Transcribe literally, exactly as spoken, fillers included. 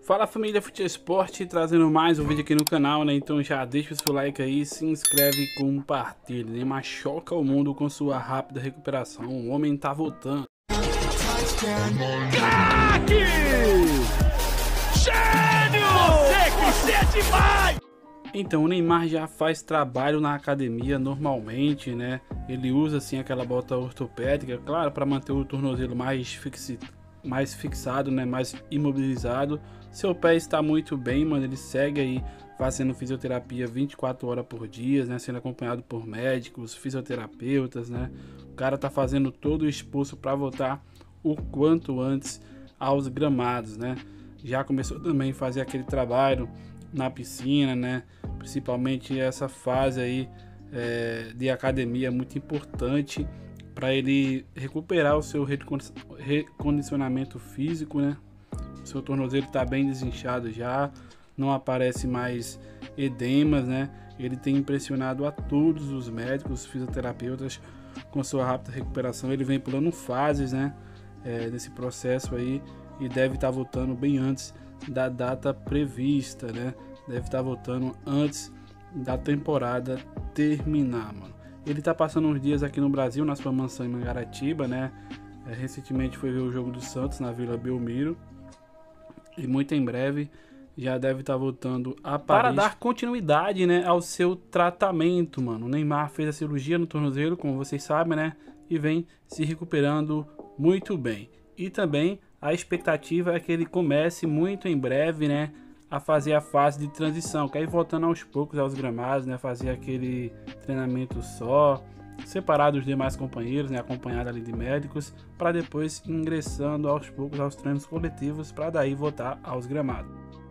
Fala família Fute Esporte, trazendo mais um vídeo aqui no canal, né? Então já deixa o seu like aí, se inscreve e compartilha. Neymar choca o mundo com sua rápida recuperação, o homem tá voltando. Craque! Gênio! Você que é demais! Então o Neymar já faz trabalho na academia normalmente, né? Ele usa assim aquela bota ortopédica, claro, para manter o tornozelo mais fixado. mais fixado, né, mais imobilizado. Seu pé está muito bem, mano. Ele segue aí fazendo fisioterapia vinte e quatro horas por dia, né, sendo acompanhado por médicos, fisioterapeutas, né. O cara tá fazendo todo o esforço para voltar o quanto antes aos gramados, né. Já começou também a fazer aquele trabalho na piscina, né, principalmente essa fase aí é, de academia muito importante para ele recuperar o seu recondicionamento físico, né? O seu tornozelo está bem desinchado já, não aparece mais edemas, né? Ele tem impressionado a todos os médicos, fisioterapeutas com sua rápida recuperação. Ele vem pulando fases, né? É, nesse processo aí, e deve estar tá voltando bem antes da data prevista, né? Deve estar tá voltando antes da temporada terminar, mano. Ele tá passando uns dias aqui no Brasil, na sua mansão em Mangaratiba, né? É, recentemente foi ver o jogo do Santos na Vila Belmiro. E muito em breve já deve estar tá voltando a Paris para dar continuidade, né, ao seu tratamento, mano. O Neymar fez a cirurgia no tornozelo, como vocês sabem, né? E vem se recuperando muito bem. E também a expectativa é que ele comece muito em breve, né, a fazer a fase de transição, que aí voltando aos poucos aos gramados, né, fazer aquele treinamento só, separado dos demais companheiros, né, acompanhado ali de médicos, para depois ingressando aos poucos aos treinos coletivos, para daí voltar aos gramados.